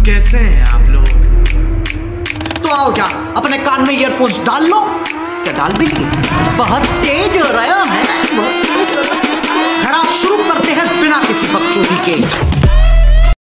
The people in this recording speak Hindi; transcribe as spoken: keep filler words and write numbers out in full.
कैसे हैं आप लोग? तो आओ क्या अपने कान में ईयरफोन्स डाल लो। क्या डाल भी नहीं? बहुत तेज हो रहा है। खराब शुरू करते हैं बिना किसी बकचोदी के।